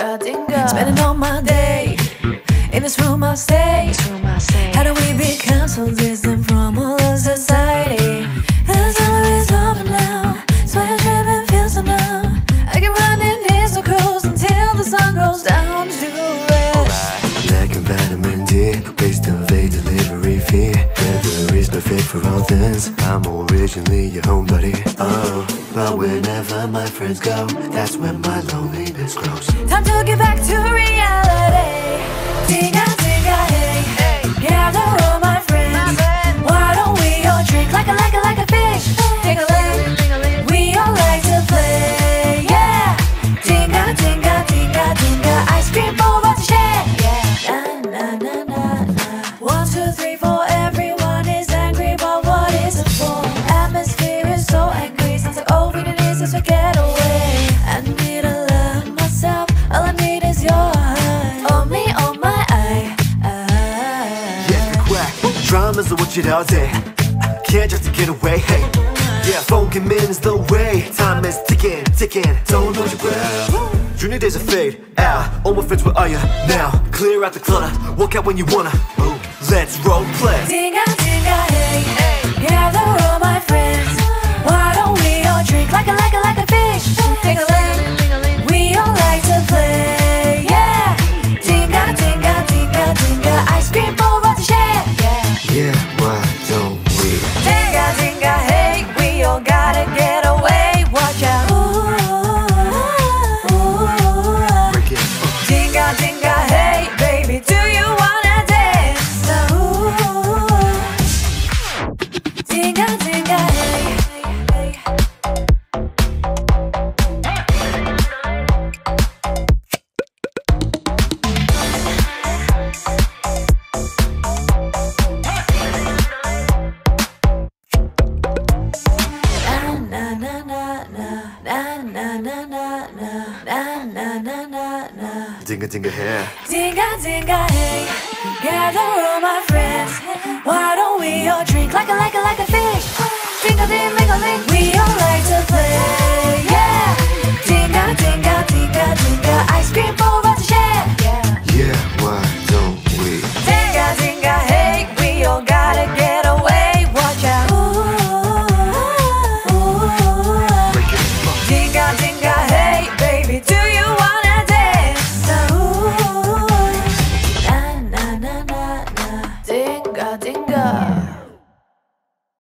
Dingga, Dingga. Spending all my day in this room I stay. How do we become so distant from all of society? The summer is over now, so I trip and feel so numb. I keep running in circles until the sun goes down to red. Like a vitamin D, waste of a delivery fee. Weather is perfect for all things. I'm originally your homebody. Oh, but whenever my friends go, that's when my loneliness grows. Time to get back to reality. Dingga, Dingga, hey, hey. Gather all my friends. Why don't we all drink like a fish? Ding-a-ling, we all like to play. Yeah. Dingga, Dingga, Dingga, Dingga. Ice cream over to share. Yeah. Na na na na. 1, 2, 3, 4. Everyone is angry, but what is it for? Atmosphere is so angry. Sounds like all we need is a getaway. I need to love myself. All I need is your heart. Oh me, oh my eye. Yeah, Quack. Dramas are what you all day. Can't just to get away. Hey, yeah, phone is the way. Time is ticking, ticking. Don't lose your breath. Junior days are fade out. All my friends, where are you now? Clear out the clutter. Walk out when you wanna. Let's role play. Dingga, Dingga, hey, hey. Gather all my friends. Why don't we all drink like a fish? Ding-a-ling, we all like to play. Yeah. Dingga, Dingga, Dingga, Dingga. Ice cream over to share. Yeah. Yeah, why don't we? Dingga, Dingga, hey. We all gotta get away. Watch out. Break it. Dingga, Dingga, hey. Baby, do you wanna dance? Dingga, Dingga, hey. Na na na na na na na na na na na na na. Dingga, dingga, hair. Dingga, Dingga, hey. Gather all my friends. Why don't we all drink like a fish? Ding-a-ling-ling-a-ling. We all like to play. Yeah. Dingga, Dingga, Dingga, Dingga. Ice cream